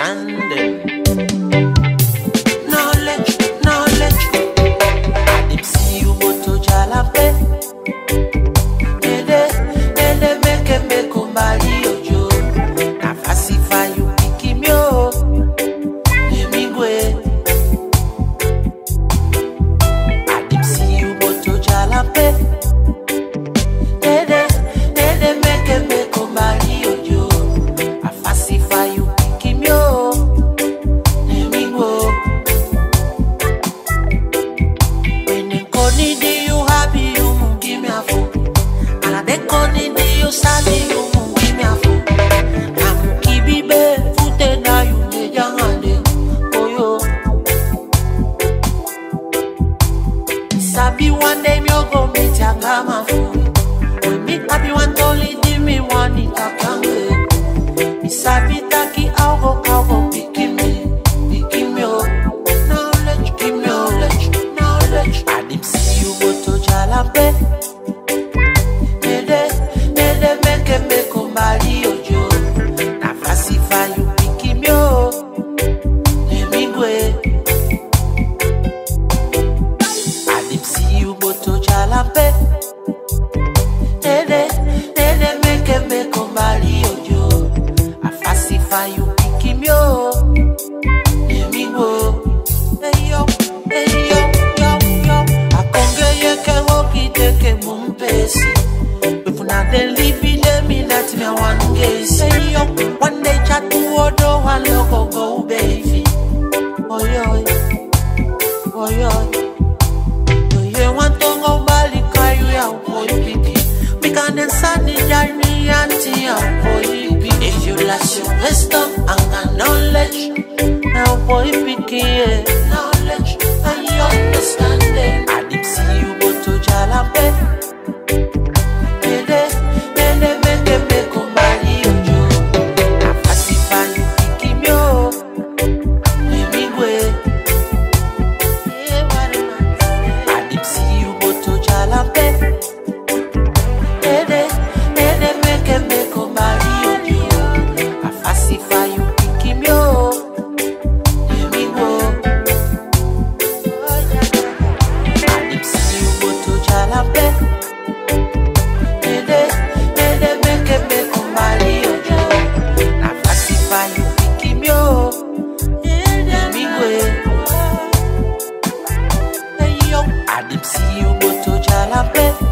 understanding. Knowledge, knowledge. I did see you moto jalape. Ele make kumbali ojo. Na fasify you pikimyo. Nemigwe. I did see you moto jalape. Ele make kumbali ojo. I fasify you pikimyo. Nemigwe. When you need you happy, you give me a phone. They calling you sabi you give me a phone. I'm kibibe fute na you ne jangande koyo. Sabi one day me go meet ya kama phone. When me happy one toli di me one itakange. Sabi taki augo piki me oh. Knowledge, give me knowledge. I didn't see you go to jalape. Kumbali ojo, na fasify you pikimyo. Nemigwe. I did see you moto jalape. Nede make kumbali ojo. I fasify you pikimyo. Nemigwe. Hey yo. Akonge yeke woki teke mumpesi. They leave me, let me one day say yo. One day chat to Odo, one loco go baby. Oh yo. You want to go Bali, cry you out, boy, picky. Because then Sunday, me auntie, boy, picky. If you lack your wisdom and knowledge, now boy, picky, knowledge and your understanding. I did see you go to Jalape. I did see you go to Jalape.